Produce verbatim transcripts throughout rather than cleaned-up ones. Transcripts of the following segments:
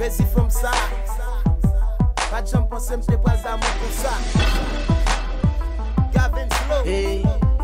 Crazy from ça. Pas de champ pensé m'te pas d'amour pour ça. Gavin Slow. Hey,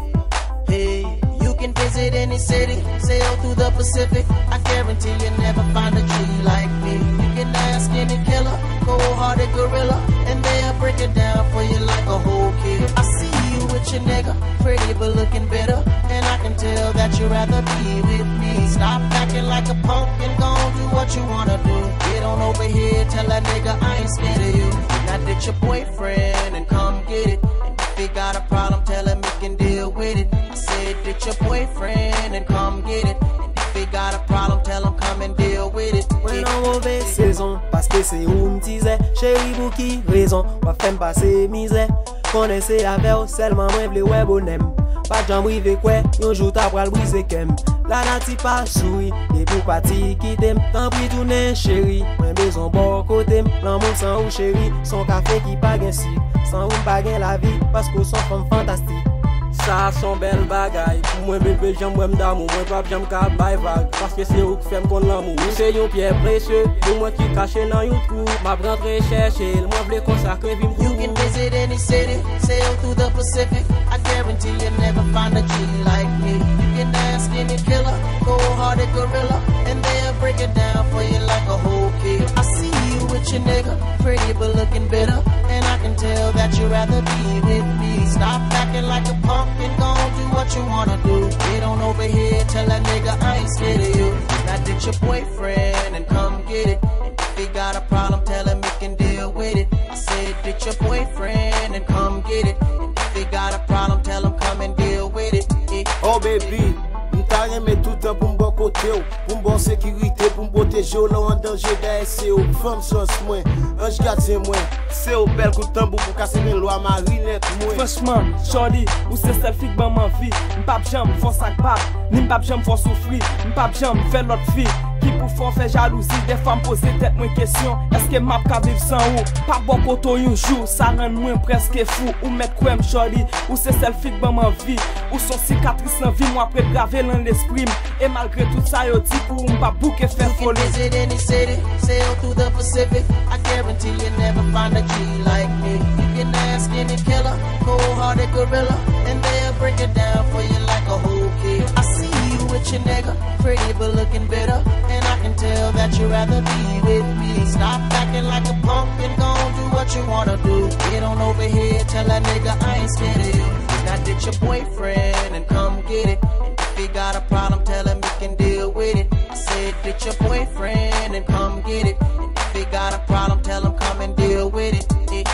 hey, you can visit any city, sail through the Pacific. I guarantee you'll never find a G like me. You can ask any killer, cold-hearted gorilla, and they'll break it down for you like a whole kid. I see you with your nigga, pretty but looking bitter, and I can tell that you'd rather be with me. Stop acting like a punk and go on do what you wanna do. Get on over here, tell that nigga I ain't scared of you. Now ditch your boyfriend and come get it. And if he got a problem, tell him he can deal with it. I said ditch your boyfriend and come get it. And if he got a problem, tell him come and deal with it. Mwen an mauvaise saison, paske se ou m'tize. Chéri pou ki raison, wa fèm pase mize. Konen se ave ou, selman mwen vle wè bonem. Pa jan brive kwe, yon jou ta pral brise kem. La nati pa souri, e pou pati kitem. Tan pri tounen chéri, mwen bezon bon kotem. Lan moun san ou chéri, son kafe ki pa gen si. San ou pa gen la vi, pasko son femme fantastique. Ça son bel bagay. Pour moi bébé j'aime moi d'amour. Moi pas j'aime qu'à bail vague. Parce que c'est où que fait me connaître l'amour. C'est un pierre précieux. Pour moi qui caché dans YouTube. M'a rentré chercher. Moi v'lais consacrer vie m'cou. You can visit any city, sail through the Pacific. I guarantee you'll never find a G like me. You can ask any killer, cold-hearted gorilla, and they'll break it down for you like a whole kid. I see you with your nigga, pretty but looking bitter, and I can tell that you'd rather be with me. Stop acting like a punk and go on do what you wanna do. Get on over here, tell that nigga I ain't scared of you. Now ditch your boyfriend and come get it. And if he got a problem, tell him he can deal with it. I said ditch your boyfriend and come get it. And if he got a problem, tell him come and deal with it. Yeah. Oh baby, m'ta remè tout temps pour m'bon côté ou, pour m'bon sécurité, pour m'protéger ou là en danger derrière c'est ou. Femme chance moi, ange gardien moi. C'est au bel coup de tambour pour casser mes lois marinette moi. Franchement, shorty, ou c'est celle fille ban man vie. M'pap jam fò sak bab, ni m'pap jam fò souffrir. M'pap jam fait l'autre fille. Qui pour faire faire jalousie, des femmes poser tête moins question. Est-ce que m'a ka vivre sans ou? Pas bon koto yon jour, ça rend moins presque fou. Ou mettre quoi shorty, ou c'est celle fille ban man vie. Ou son cicatrice dans vie, moi après graver dans l'esprit. Et malgré tout ça, yo dit pour m'pa bouquet faire folie. You can visit any city, sail through the Pacific. I guarantee you'll never find a G like me. You can ask any killer, cold-hearted gorilla, and they'll break it down for you like a whole kid. I see you with your nigga, pretty but looking bitter, and I can tell that you'd rather be with me. Stop acting like a punk and go on do what you wanna do. Get on over here, tell that nigga I ain't scared of you. Now ditch your boyfriend and come get it. And if he got a problem, tell him he can deal with it. I said ditch your boyfriend and come get it. And if he got a problem, tell him come and deal with it. Yeah.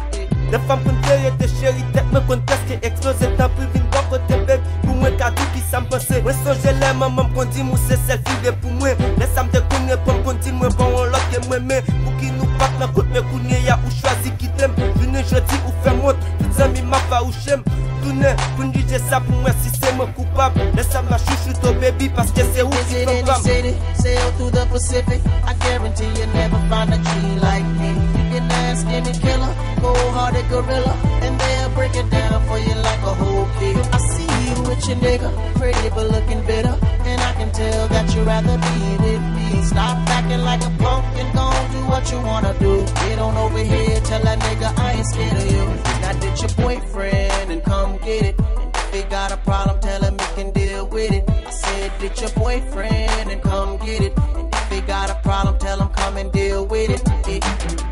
De femme kon tere te chéri tête me kon presque explosé. Tant plus vin bon côté bébé. Pour moi ka tout qui ça me pensait. Moi songe les maman kon dit moi c'est celle fille pour moi. Laisse me te connaître pour continuer bon l'autre que moi mais pour qui nous pas dans côté me connaît ya ou choisi qui t'aime. Vine jeudi ou faire montre. Toutes amis m'a pas ou j'aime. Tourner pour dire ça pour moi si c'est moi coupable. Laisse me chouchou ton baby parce que c'est où qui Visit any city, sail through the Pacific. I guarantee you'll never find a G like me. You can ask any killer, cold-hearted gorilla, and they'll break it down for you like a whole kid. I see you with your nigga, pretty but looking bitter, and I can tell that you'd rather be with me. Stop acting like a punk and go on do what you wanna do. Get on over here, tell that nigga I ain't scared of you. Now ditch your boyfriend and come get it. And if he got a problem, tell him he can deal with it. I said ditch your boyfriend and come get it. And if he got a problem, tell him come and deal with it. Yeah.